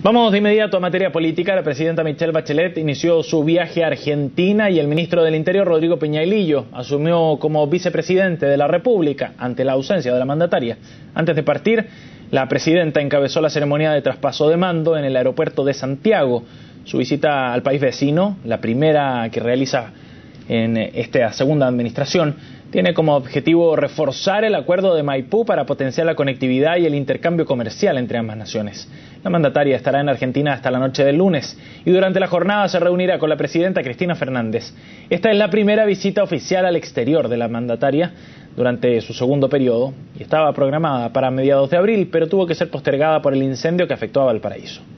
Vamos de inmediato a materia política. La presidenta Michelle Bachelet inició su viaje a Argentina y el ministro del Interior, Rodrigo Peñailillo, asumió como vicepresidente de la República ante la ausencia de la mandataria. Antes de partir, la presidenta encabezó la ceremonia de traspaso de mando en el aeropuerto de Santiago. Su visita al país vecino, la primera que realiza en esta segunda administración, tiene como objetivo reforzar el acuerdo de Maipú para potenciar la conectividad y el intercambio comercial entre ambas naciones. La mandataria estará en Argentina hasta la noche del lunes y durante la jornada se reunirá con la presidenta Cristina Fernández. Esta es la primera visita oficial al exterior de la mandataria durante su segundo periodo y estaba programada para mediados de abril, pero tuvo que ser postergada por el incendio que afectó a Valparaíso.